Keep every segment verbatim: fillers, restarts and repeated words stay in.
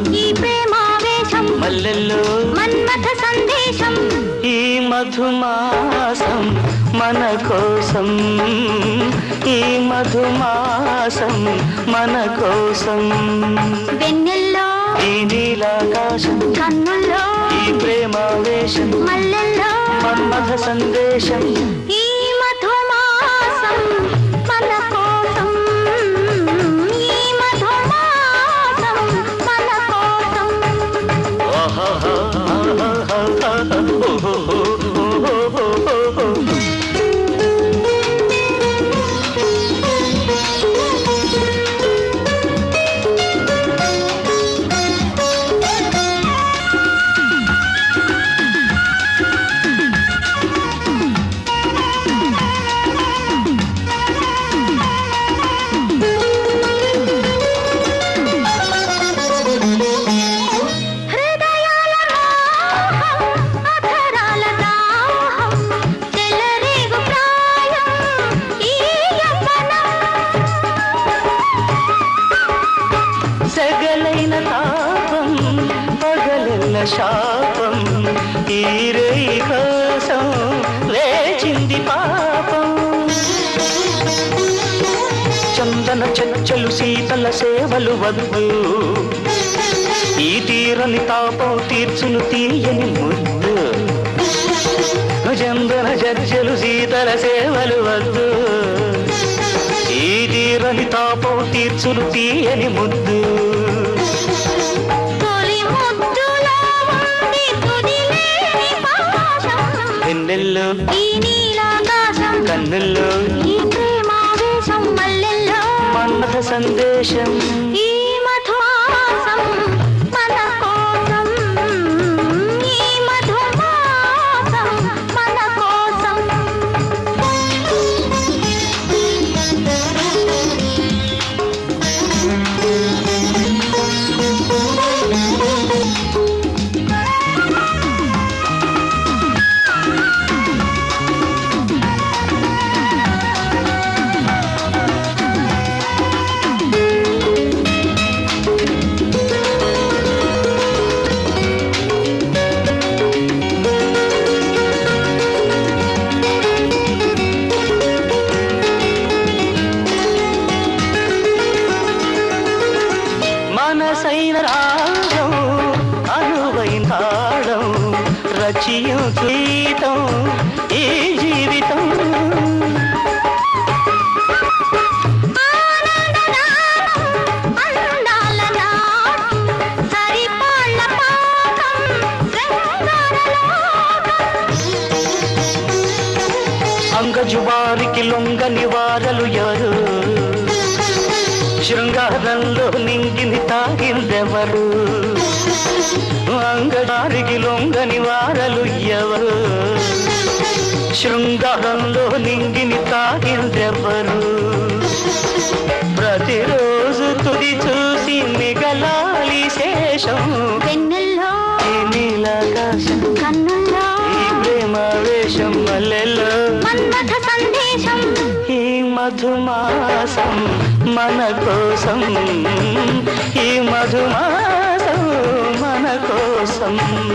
ఈ ప్రేమావేశం మల్లెల్లో మన్మథ సందేశం ఈ మధుమాసం మన కోసం ఈ మధుమాసం మన కోసం వెన్నెల్లో ఈ నీలాకాశం కన్నుల్లో ఈ ప్రేమావేశం మల్లెల్లో మన్మథ సందేశం ఈ మధుమాసం మన కోసం ఈ మధుమాసం మన కోసం సెగలైన తాపం పగలెల్ల శాపం ఈ రేయి కోసం వేచింది పాపం చందన చచ్చలు శీతల సేవలు వద్దు ఈ తీరని తాపం తీర్చును తీయని ముద్దు చందన చచ్చలు శీతల సేవలు వద్దు ఈ తీరని తాపం తీర్చును తీయని ముద్దు వెన్నెల్లో ఈ నీలాకాశం కన్నుల్లో ఈ ప్రేమావేశం మల్లెల్లో మన్మథ సందేశం ఈ మధుమాసం మన కోసం ఈ మధుమాసం మన కోసం మనసైన రాగం అనువైన తాళం రచయం గీతం ఈ జీవితం అంగజువారికి లొంగని వారలు ఎవరు శృంగారంలో నింగిని తాగిందెవరు అంగడారికి లొంగని వారలు ఎవరు శృంగారంలో నింగిని తాగిందెవరు ప్రతిరోజు తుది చూసి మిగలాలి శేషం వెన్నెల్లో ఈ నీలాకాశం కన్నుల్లో ఈ ప్రేమావేశం మల్లెల్లో మన్మథ సందేశం ఈ మధుమాసం మన కోసం ఈ మధుమాసం మన కోసం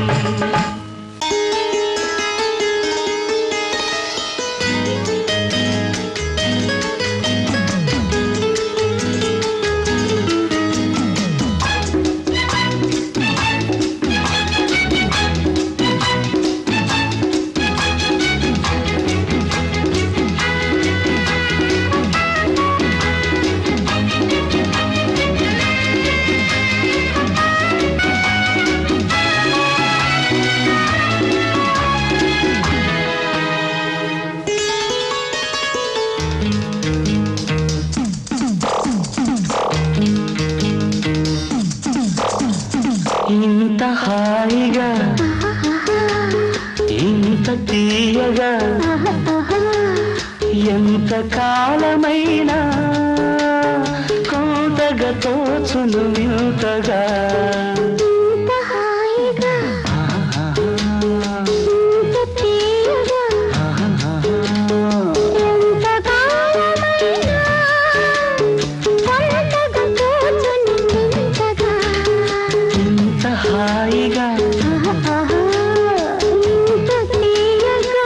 ఇంత హాయిగా ఇంత తీయగా ఎంత కాలమైనా కొంతగా తోచును వింతగా హాయిగా ఇంత తీయగా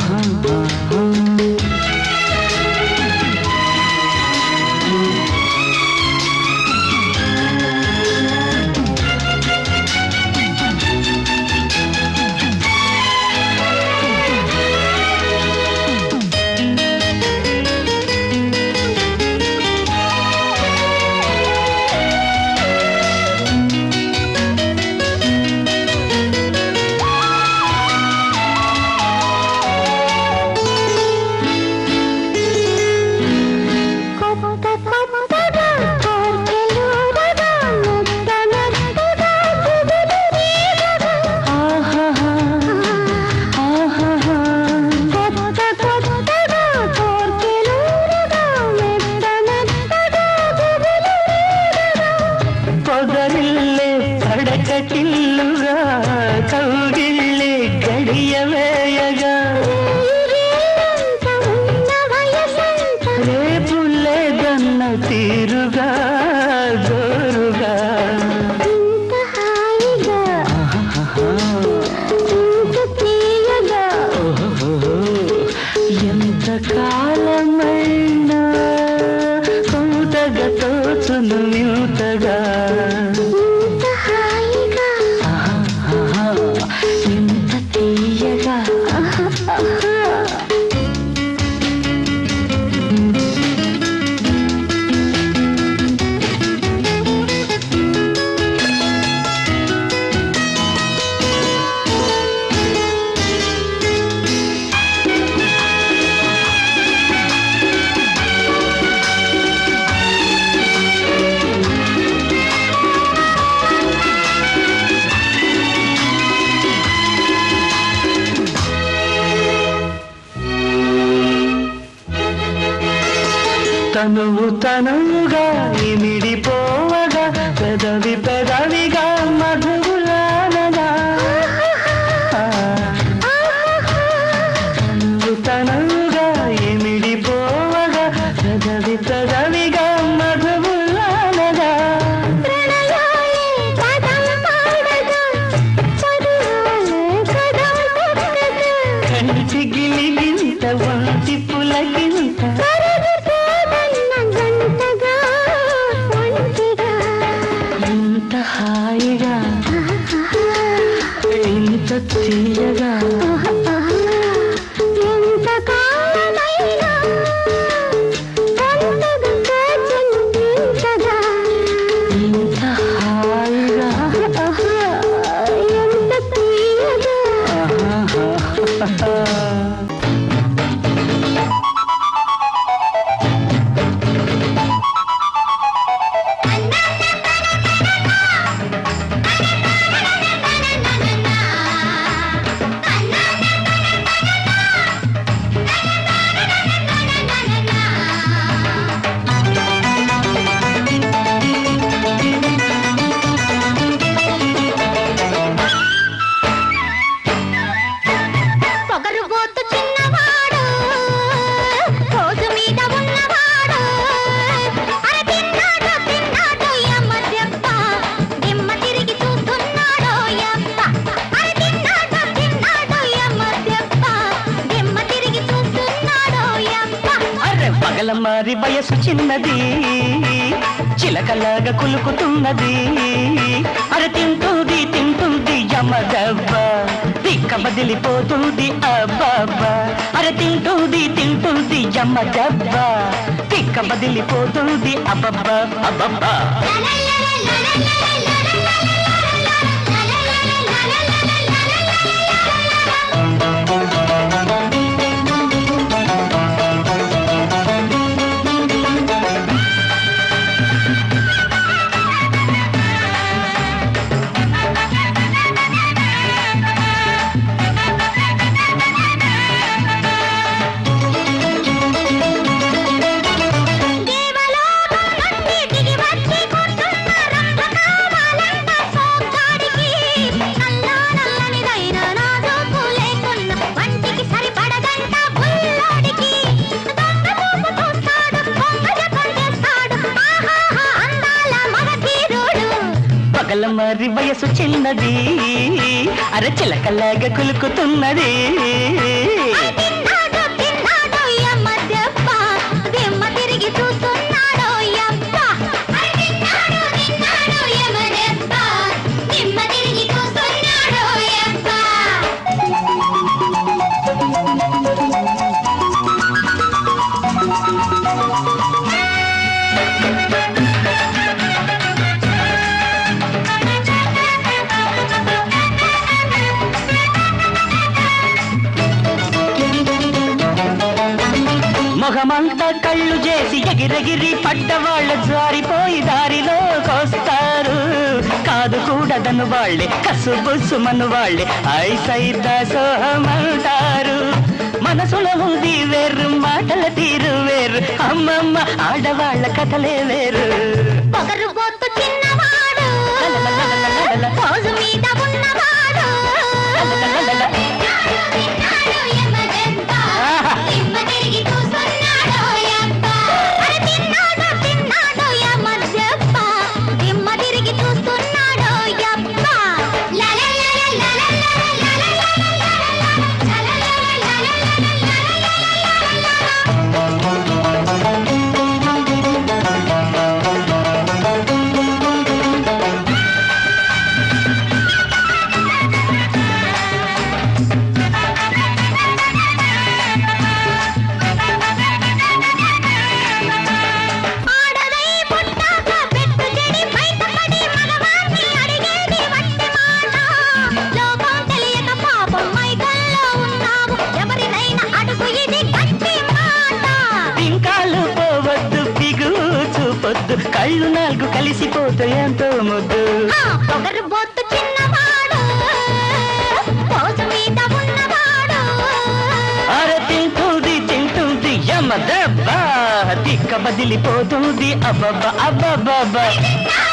పొగరిల్లే పడకటిల్లుగా కౌగిల్లే గడియ వేయగా రేపు లేదన్న తీరుగా జోరుగా ఇంత హాయిగా ఇంత తీయగా ఎంత కాలమైనా కొంతగా తోచును వింతగా ఇంత హాయిగా ఎంత తీయగా తనువు తనువుగా ఇమిడిపోవగా పెదవి పెదవిగా మధువులానగా తనువు తనువుగా ఇమిడిపోవగా పెదవి పెదవిగా మధువులానగా ప్రణయాలే పదం పాడగా చదువాలే కదం తొక్కగా కంటి గిలిగింత వంటి పులకింత కరిగిపోదన్న గంటగా ఒంటిగా ఇంత హాయిగా ఇంత తీయగా ఎంత కాలమైనా కొంతగా తోచని ఇంతగా ఇంత హాయిగా ఎంత తీయగా పొగరుబోతు చిన్నవాడు రోజు మీద ఉన్నవాడు అరే తిన్నాడు తిన్నాడు యమ్మ దెబ్బ దిమ్మ తిరిగి చూస్తున్నాడు యబ్బ అరే తిన్నాడు తిన్నాడు యమ్మ దెబ్బ దిమ్మ తిరిగి చూస్తున్నాడు యబ్బ అరే పగల మారి వయసు చిన్నది చిలకలాగా కులుకుతున్నది అరే తింటుంది తింటుంది యమ దెబ్బ తిక్క బదిలిపోతుంది అబ్బబ్బా అరే తింటుంది తింటుంది యమ దెబ్బ తిక్క బదిలిపోతుంది అబ్బబ్బా అబ్బబ్బా దేవలోకం నుండి దిగి వచ్చి కూర్చున్న రంభకామాల మరి వయసు చిన్నది అరే చిలకలాగా కులుకుతున్నది తిన్నాడు తిన్నాడు యమ్మ దెబ్బ దిమ్మ తిరిగి చూస్తున్నాడు యబ్బ తిన్నాడు తిన్నాడు యమ్మ దెబ్బ దిమ్మ తిరిగి చూస్తున్నాడు యబ్బ మొహమంతా కళ్ళు చేసి ఎగిరెగిరి పడ్డవాళ్ళ జారిపోయి దారిలోకొస్తారు కాదు కూడదను వాళ్ళే కసుబుసుమను వాళ్ళే ఐసైదా సోహమంటారు మనసులో ఉంది వేరు మాటల తీరు వేరు అమ్మమ్మ ఆడవాళ్ళ కథలే వేరు పొగరు బొత్తు చిన్నవాడు రోజు మీద ఉన్నవాడు తిన్నాడు యమ్మ దెబ్బ దిమ్మ తిరిగి చూస్తున్నాడు యబ్బ అరే తిన్నాడు తిన్నాడు యమ్మ దెబ్బ దిమ్మ తిరిగి చూస్తున్నాడు యబ్బ ఆడదై పుట్టాక పెట్టు చెడి బయటపడి మగవాణ్ణి అడిగేది వట్టి మాట లోకం తెలియక పాపం మైకల్లో ఉన్నావు ఎవరినైనా అడుగు ఇది గట్టి మాట పింకాలు పోవద్దు పిగు చూపొద్దు కళ్ళు నాలుగు కలిసిపోతే ఎంతో ముద్దు ఆ పొగరు బొత్తు చిన్నవాడు రోజు మీద ఉన్నవాడు అరే తింటుంది తింటుంది యమ దెబ్బ తిక్క బదిలిపోతుంది అబ్బబ్బ అబ్బబ్బబ్బ తిన్నాడు